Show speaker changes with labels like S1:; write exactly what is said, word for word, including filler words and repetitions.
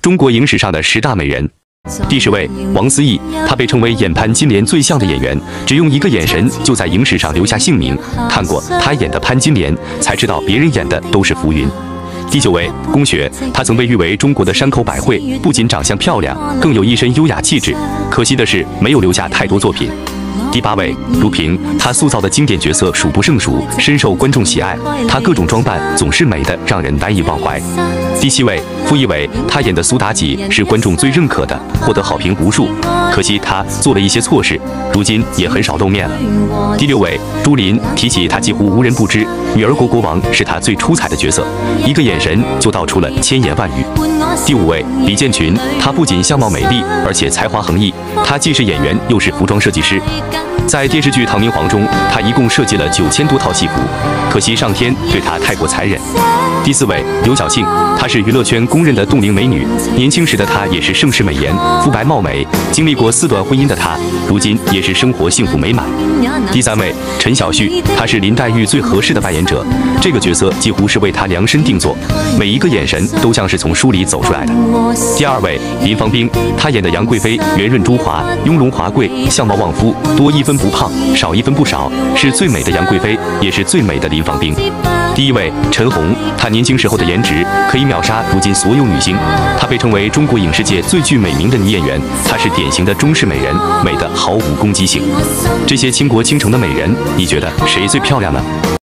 S1: 中国影史上的十大美人。第十位，王思义，她被称为演潘金莲最像的演员，只用一个眼神就在影史上留下姓名。看过她演的潘金莲，才知道别人演的都是浮云。第九位，龚雪，她曾被誉为中国的山口百惠，不仅长相漂亮，更有一身优雅气质。可惜的是，没有留下太多作品。第八位，如萍，她塑造的经典角色数不胜数，深受观众喜爱。她各种装扮总是美的让人难以忘怀。第七位，傅艺伟，她演的苏妲己是观众最认可的，获得好评无数。可惜她做了一些错事，如今也很少露面了。第六位，朱琳，提起她几乎无人不知，女儿国国王是她最出彩的角色，一个眼神就道出了千言万语。第五位，李建群，她不仅相貌美丽，而且才华横溢，她既是演员又是服装设计师。在电视剧《唐明皇》中，她一共设计了九千多套戏服，可惜上天对她太过残忍。第四位，刘晓庆，她是娱乐圈公认的冻龄美女，年轻时的她也是盛世美颜，肤白貌美。经历过四段婚姻的她，如今也是生活幸福美满。第三位，陈小旭，她是林黛玉最合适的扮演者，这个角色几乎是为她量身定做，每一个眼神都像是从书里走出来的。第二位，林芳冰，她演的杨贵妃圆润珠滑，雍容华贵，相貌旺夫，多一分不胖，少一分不少，是最美的杨贵妃，也是最美的林芳冰。第一位，陈红，她年轻时候的颜值可以秒杀如今所有女星，她被称为中国影视界最具美名的女演员，她是典型的中式美人，美得毫无攻击性。这些倾国倾城的美人，你觉得谁最漂亮呢？